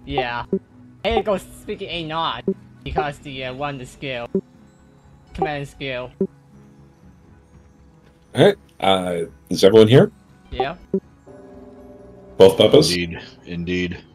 Yeah. I had to go speaking a not because the the skill. Command skill. Alright, is everyone here? Yeah. Both Puppas? Indeed.